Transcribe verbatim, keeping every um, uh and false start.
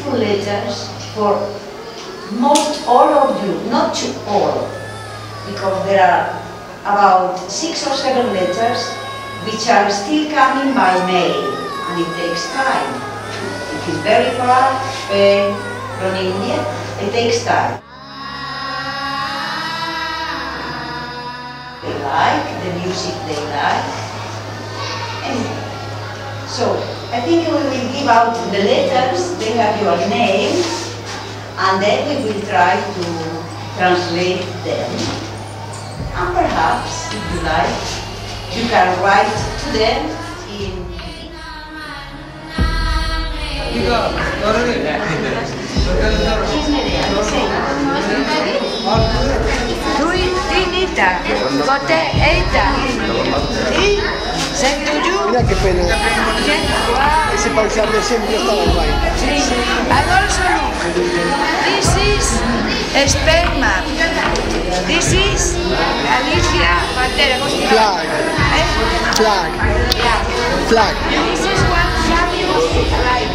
beautiful letters for most all of you, not to all, because there are about six or seven letters which are still coming by mail, and it takes time. It is very far Spain, from India, it takes time. They like, the music they like. Anyway, so I think we will give out the letters, they have your name, and then we will try to translate them. And perhaps, if you like, you can write to them in... Trinita, Cote Eita, y Saint-Doudou. Mira qué pena. Ese paisaje siempre estaba guay. Also look, this is Sperma, this is Galicia Bandera. Flag. Eh? Flag. Yeah. Flag. This is one fabulous flag.